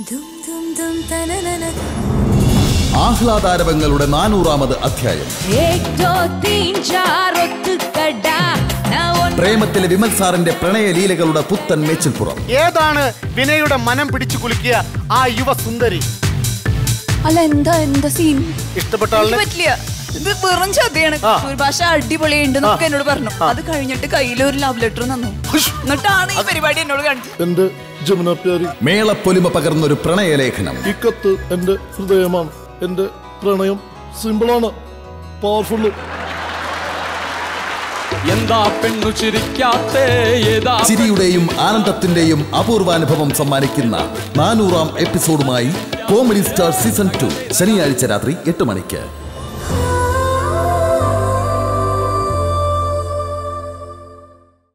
ആഹ്ലാദാരവങ്ങളുടെ 400ാമത് അധ്യായം. പ്രേമത്തിലെ വിമൽ സാറിന്റെ പ്രണയലീലകളുടെ പുത്തൻ മേച്ചിൽപ്പുറം. ഏതാണ് വിനയുടെ മനം പിടിച്ചു കുലുക്കിയ ആ യുവ സുന്ദരി? അല്ല എന്താ സീൻ? ഇഷ്ടപ്പെട്ട ആളിനെ പറ്റില്ല. ഇത് വെറും ചതിയാണ്. ഭാഷ അടിപൊളിയുണ്ട് എന്നൊക്കെ എന്നോട് പറഞ്ഞു. അത് കഴിഞ്ഞിട്ട് കയ്യിലൊരു ലവ് ലെറ്റർ തന്നു. എന്നിട്ടാണ് ഈ പരിപാടി എന്നോട് കണ്ടത്. മേളപ്പൊലിമ പകർന്നൊരു പ്രണയലേഖനം. ഈ കത്ത് എന്റെ ഹൃദയമാണ്. എന്റെ പ്രണയം സിമ്പിളാണ്, പവർഫുൾ. ചിരിയുടെയും ആനന്ദത്തിന്റെയും അപൂർവാനുഭവം സമ്മാനിക്കുന്ന 400ാം എപ്പിസോഡുമായി കോമഡി സ്റ്റാർ സീസൺ 2 ശനിയാഴ്ച രാത്രി 8 മണിക്ക്.